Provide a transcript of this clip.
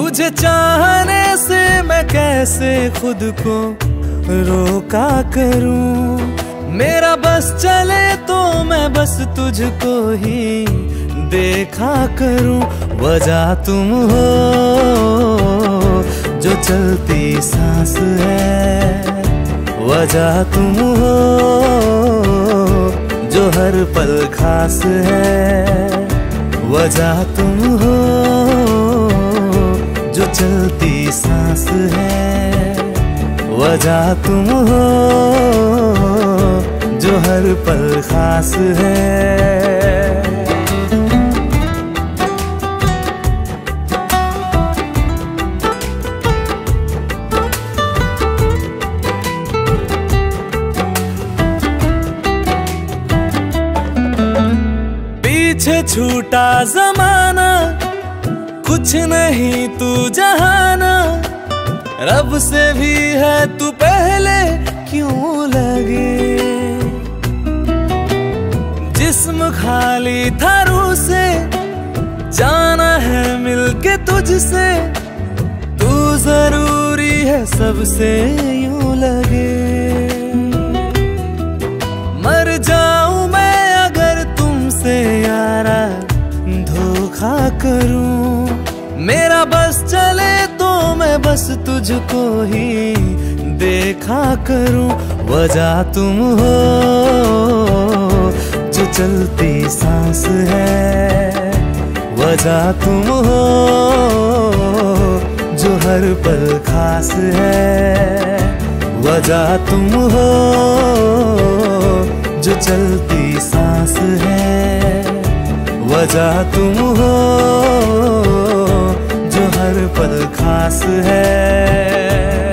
तुझे चाहने से मैं कैसे खुद को रोका करूं। मेरा बस चले तो मैं बस तुझको ही देखा करूं। वजह तुम हो जो चलती सांस है, वजह तुम हो जो हर पल खास है, वजह तुम हो जो चलती सांस है, वजह तुम हो जो हर पल खास है। पीछे छूटा जमाना, कुछ नहीं तू जहाना, रब से भी है तू पहले क्यों लगे। जिस्म खाली था रूह से, जाना है मिलके तुझसे, तू जरूरी है सबसे यूं लगे। मर जाऊं मैं अगर तुमसे यारा धोखा करूं। मेरा बस चले तो मैं बस तुझको ही देखा करूं। वजह तुम हो जो चलती सांस है, वजह तुम हो जो हर पल खास है, वजह तुम हो जो चलती सांस है, वजह तुम हो जो हर पल खास है।